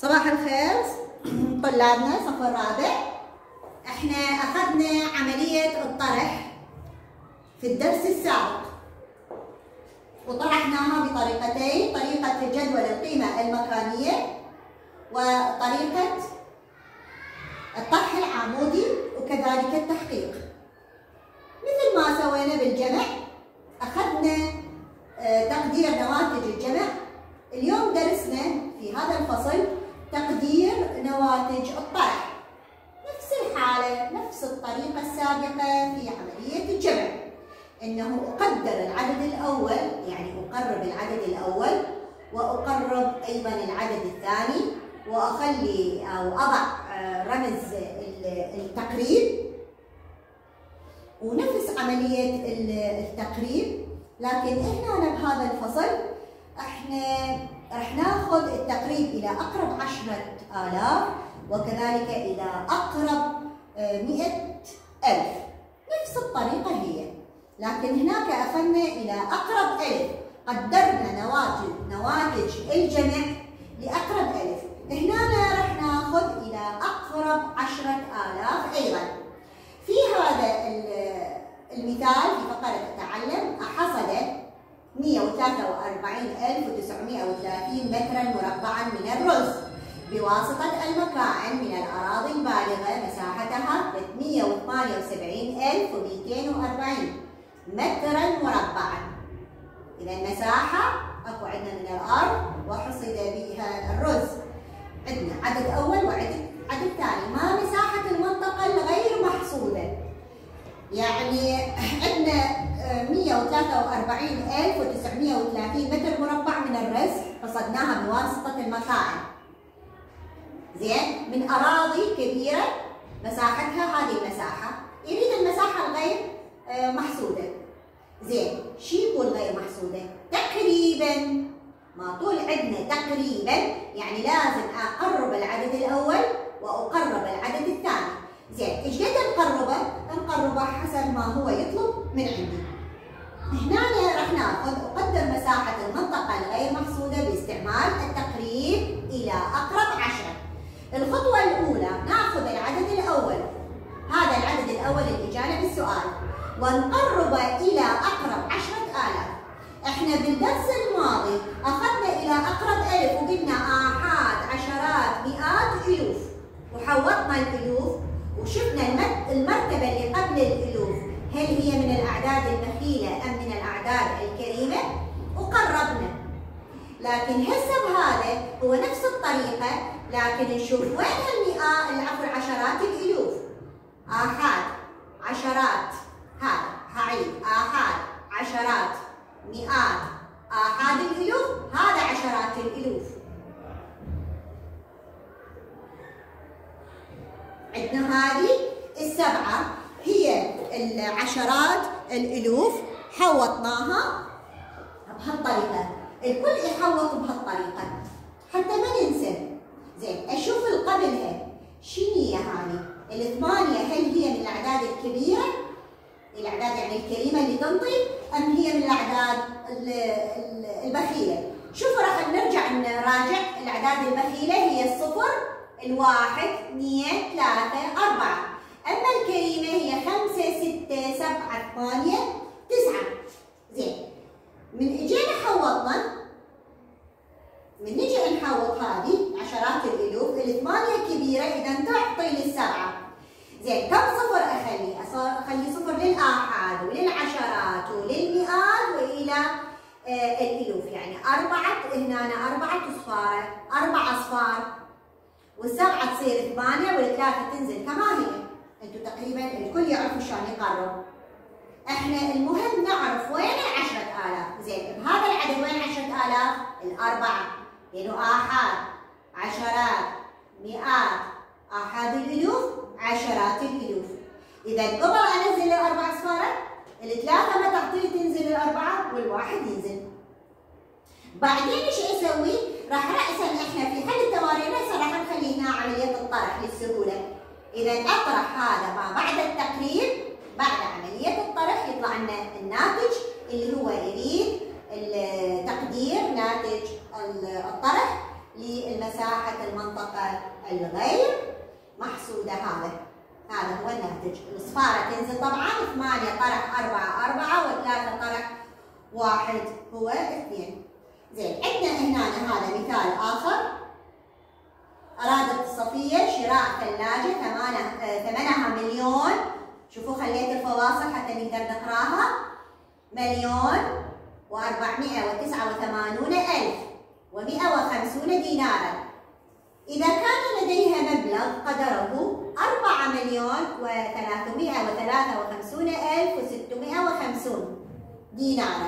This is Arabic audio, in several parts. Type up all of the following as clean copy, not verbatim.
صباح الخير طلابنا صف الرابع. احنا اخذنا عملية الطرح في الدرس السابق وطرحناها بطريقتين، طريقة جدول القيمة المكانية وطريقة الطرح العمودي وكذلك التحقيق. مثل ما سوينا بالجمع أخذنا تقدير نواتج الجمع. اليوم درسنا في هذا الفصل تقدير نواتج الطرح، نفس الحالة نفس الطريقة السابقة في عملية الجمع، إنه أقدر العدد الأول، يعني أقرب العدد الأول وأقرب أيضا العدد الثاني وأخلي أو أضع رمز التقريب ونفس عملية التقريب. لكن هنا بهذا الفصل احنا راح ناخذ التقريب إلى أقرب 10,000 وكذلك إلى أقرب 100,000، نفس الطريقة هي، لكن هناك أخذنا إلى أقرب 1000، قدرنا نواتج الجمع لأقرب 1000. هنا راح ناخذ إلى أقرب 10,000 أيضا. في هذا المثال في فقرة التعلم حصل 143,930 مترا مربعا من الرز بواسطة المكائن من الأراضي البالغة مساحتها 378,240 مترا مربعا. إذا المساحة أكو عندنا من الأرض وحصد بها الرز، عندنا عدد أول وعدد ثاني. ما مساحة المنطقة الغير محصودة؟ يعني عندنا 143,930 متر مربع من الرز حصدناها بواسطة المكائن، زين، من أراضي كبيرة مساحتها هذه المساحة. يريد المساحة الغير محصودة، زين، شو يقول غير محصودة؟ تقريبا، ما طول عندنا تقريبا يعني لازم أقرب العدد الأول وأقرب العدد الثاني. زين، ايش قد نقربه؟ نقربه حسب ما هو يطلب من عندي. هنا راح ناخذ أقدر مساحة المنطقة الغير محصودة باستعمال التقريب إلى أقرب 10. الخطوة الأولى ناخذ العدد الأول، هذا العدد الأول اللي جانا بالسؤال، ونقربه إلى أقرب 10,000. احنا بالدرس الماضي أخذنا إلى أقرب 1000 وقلنا آحاد، عشرات، مئات، ألوف، وحوطنا الألوف وشفنا المرتبة اللي قبل الألوف هل هي من الأعداد البخيلة أم من الأعداد الكريمة، وقربنا. لكن هسه بهذا هو نفس الطريقة، لكن نشوف وين العشرات الألوف، آحاد، عشرات، هذا هعيد، آحاد، عشرات، مئات، آحاد الألوف، هذا عشرات الألوف. عندنا هذه السبعة هي العشرات الألوف، حوطناها بهالطريقة، الكل يحوط بهالطريقة حتى ما ننسى. زين، أشوف القبلها شنو هي هذه؟ الثمانية هل هي من الأعداد الكبيرة؟ الأعداد يعني الكريمة اللي تنطي، أم هي من الأعداد البخيلة؟ شوفوا راح نرجع نراجع الأعداد البخيلة هي الصفر، الواحد، 2، 3، 4. أما الكريمة هي 5، 6، 7، 8، 9. زين، من اجينا حوطنا، من نجي نحوط هذه عشرات الألوف، الثمانية كبيرة إذا تعطي للسبعة. زين، كم صفر أخلي؟ أخلي صفر للآحاد وللعشرات وللمئات وإلى الألوف، يعني هنا 4 أصفار، 4 أصفار، والسبعة تصير 8 والثلاثة تنزل كما هي. انتم تقريبا الكل يعرفوا شلون يقرب. احنا المهم نعرف وين ال10,000. زين، بهذا العدد وين 10,000؟ الأربعة، لأنه آحاد، عشرات، مئات، آحاد الألوف، عشرات الألوف. إذا قبل أنزل الأربع أصفار، الثلاثة ما تعطي تنزل الأربعة والواحد ينزل. بعدين ايش اسوي؟ راح رأسا احنا في حل التمارين هسه راح نخلي هنا عملية الطرح للسهولة. إذا أطرح هذا ما بعد التقريب، بعد عملية الطرح يطلع لنا الناتج اللي هو يريد تقدير ناتج الطرح للمساحة المنطقة الغير محسودة. هذا هو الناتج. الصفارة تنزل طبعا 8 طرح 4 4 و3 طرح 1 هو 2. زين، عندنا هنا هذا مثال آخر. أرادت صفية شراء ثلاجة ثمنها مليون. شوفوا خليت الفواصل حتى نقدر نقراها. 1,489,150 دينارا. إذا كان لديها مبلغ قدره 4,353,650 دينارا.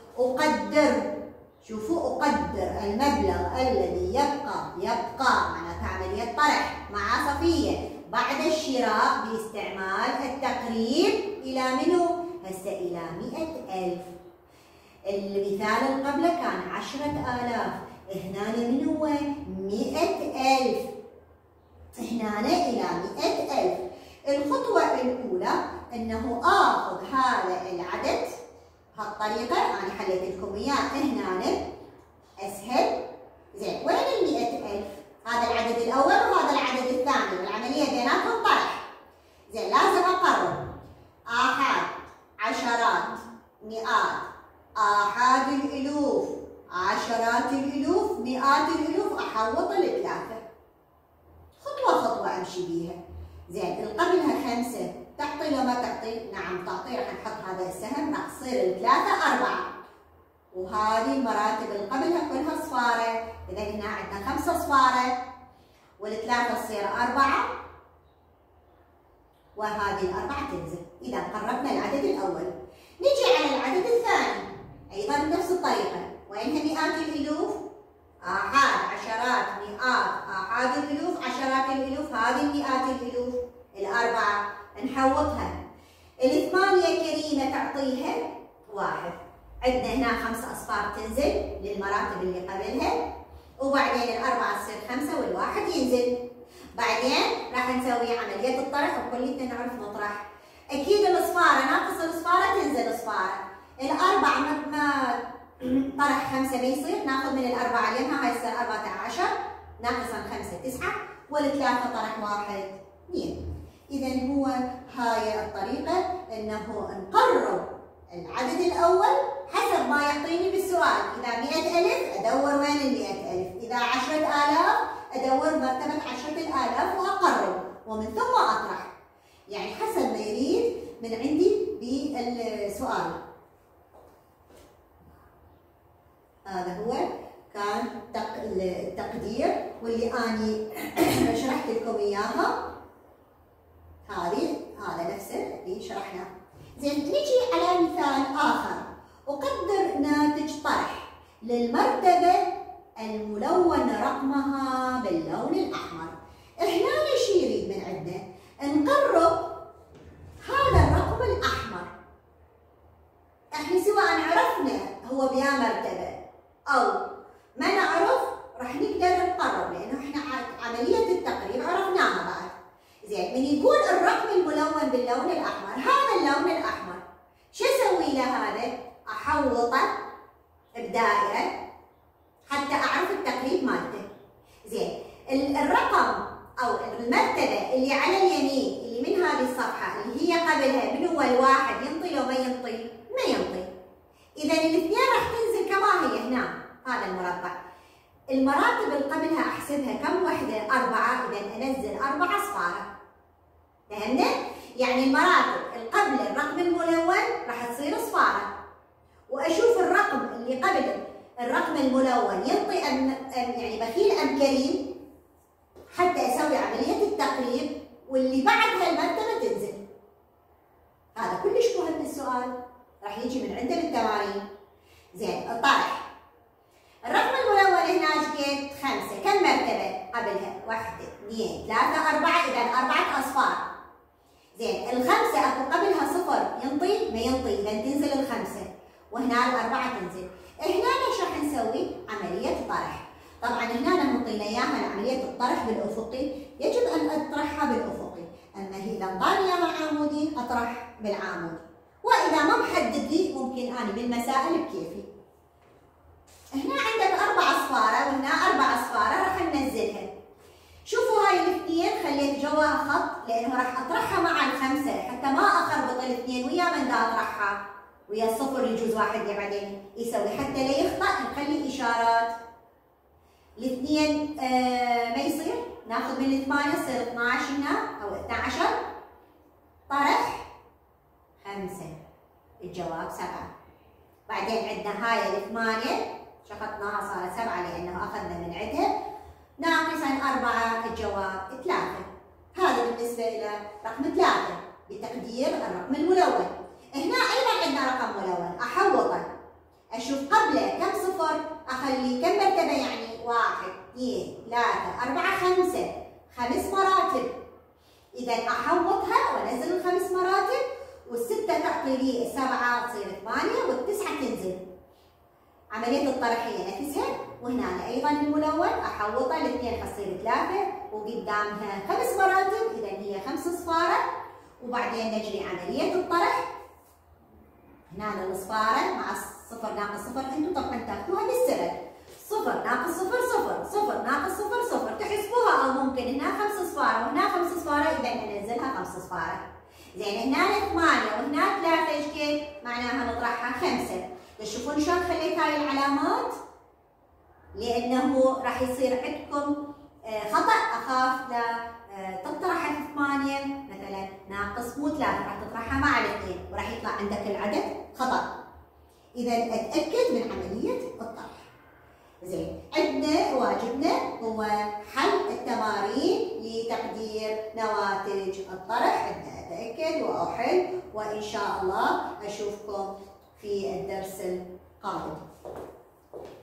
شوفوا أقدر المبلغ الذي يبقى معناته عملية طرح مع صفية بعد الشراء باستعمال التقريب إلى منو؟ هسه إلى 100,000. المثال اللي قبله كان 10,000، هنا من هو 100,000، هنا إلى 100,000. الخطوة الأولى أنه آخذ هذا العدد بهالطريقة. أنا حليت لكم إياه هنا أسهل. زين، وين 100,000؟ هذا العدد الأول وهذا العدد الثاني، والعملية بيناتهم طرح. زين، لازم أقرر آحاد، عشرات، مئات، آحاد الألوف، عشرات الألوف، مئات الألوف، أحوط الثلاثة. خطوة أمشي بيها. زين، اللي قبلها 5 تعطي لو ما تعطي؟ نعم تعطي. راح نحط هذا السهم، راح تصير الثلاثة 4. وهذه المراتب اللي قبلها كلها صفارة. إذا هنا عندنا 5 صفارة، والثلاثة تصير 4، وهذه ال4 تنزل. إذا قربنا العدد الأول. نجي على العدد الثاني أيضا بنفس الطريقة. وينها مئات الألوف؟ آحاد، عشرات، مئات، آحاد الألوف، عشرات الألوف. هذه مئات الألوف ال4 نحوطها. ال8 كريمة تعطيها 1. عندنا هنا 5 أصفار تنزل للمراتب اللي قبلها، وبعدين ال4 تصير 5 والواحد ينزل. بعدين راح نسوي عملية الطرح، وكلنا نعرف نطرح. أكيد الصفارة ناقص الصفارة تنزل صفارة. ال4 ما طرح 5 ما يصير، ناخذ من ال4 اليمها، هاي تصير 14 ناقصا 5 9، والثلاثة طرح 1 2. إذا هو هاي الطريقة أنه نقرر العدد الأول حسب ما يعطيني بالسؤال. إذا 100,000 أدور وين 100,000، إذا 10,000 أدور مرتبة 10,000 وأقرر، ومن ثم أطرح. يعني حسب ما يريد من عندي بالسؤال. هذا هو كان التقدير واللي أني شرحت لكم إياها. هذا نفسه اللي شرحناه. زين، نجي على مثال آخر. أقدر ناتج طرح للمرتبة الملون رقمها باللون الأحمر. هنا ايش يريد من عندنا؟ نقرب هذا الرقم الأحمر. احنا سواء عرفنا هو بيا مرتبة أو ما نعرف راح نقدر نقرب، لأنه احنا عملية التقريب عرفناها بعد. زين، من يقول الرقم الملون باللون الأحمر، هذا اللون الأحمر شو أسوي له؟ هذا أحوطه بدائرة حتى أعرف التقريب مالته. زين، الرقم أو المرتبة اللي على اليمين اللي من هذه الصفحة اللي هي قبلها من هو الواحد، ينطي لو ما ينطي؟ ما ينطي. إذا الاثنين راح تنزل كما هي هنا هذا المربع. المراتب اللي قبلها أحسبها كم وحدة؟ 4. إذا أنزل 4 صفارة. فهمنا؟ يعني المراتب اللي قبل الرقم الملون راح تصير صفارة، وأشوف الرقم اللي قبل الرقم الملون ينطي يعني بخيل أم كريم، حتى أسوي عملية التقريب، واللي بعدها المرتبة تنزل. هذا كلش مهم السؤال، راح يجي من عنده بالتمارين. زين، الطرح. الرقم الملون هنا ايش قد؟ 5. كم مرتبة قبلها؟ 1 2 3 4. إذا 4 أصفار. زين، ال5 أكو قبلها 0 ينطي؟ ما ينطي. إذا تنزل ال5 وهنا ال4 تنزل. هنا ايش راح نسوي؟ عملية طرح. طبعا هنا نعطينا اياها عملية الطرح بالأفقي، يجب أن أطرحها بالأفقي. أما إذا انطاني اياها عمودي أطرح بالعمودي. وإذا ما محدد لي ممكن أنا بالمسائل بكيفي. هنا عندك 4 أصفارة وهنا 4 أصفارة راح ننزلها. شوفوا هاي الاثنين خليت جواها خط لأنه راح أطرحها مع الخمسة حتى ما أخربط الاثنين ويا من دا أطرحها ويا الصفر يجوز واحد اللي بعدين يسوي حتى لا يخطأ نخلي إشارات. الاثنين ما يصير ناخذ من الثمانية تصير 12 هنا أو 12 طرح 5 الجواب 7. بعدين عندنا هاي الثمانية شقطناها صارت 7 لأنه أخذنا من عندها ناقصا 4 الجواب 3. هذا بالنسبة إلى رقم 3 بتقدير الرقم الملون. هنا أيضا عندنا رقم ملون أحوطه أشوف قبله كم صفر أخلي كم مرتبة يعني 1 2 3 4 5 5 مراتب. إذا أحوطها وأنزل الخمس مراتب والستة تعطي لي 7 تصير 8 والتسعة تنزل. عملية الطرحية نفسها وهنا أيضا الملون أحوطه الاثنين حتصير 3 وقدامها 5 مراتب إذا هي 5 صفارة وبعدين نجري عملية الطرح. هنا الصفارة مع صفر ناقص صفر انتم طبعا تاخذوها بالسرد صفر ناقص صفر صفر صفر ناقص صفر صفر تحسبوها او ممكن هنا 5 صفارة وهنا 5 صفارة اذا ننزلها 5 صفارة. زين هنا 8 وهنا 3 ايش كيف؟ معناها نطرحها 5. تشوفون شلون خليت هاي العلامات؟ لانه راح يصير عندكم خطأ اخاف لا تطرح 8 مثلا ناقص مو 3 راح تطرحها مع الاثنين وراح يطلع عندك العدد خطأ. إذا أتأكد من عملية الطرح. زين عندنا واجبنا هو حل التمارين لتقدير نواتج الطرح. عندنا أتأكد وأحل وإن شاء الله أشوفكم في الدرس القادم.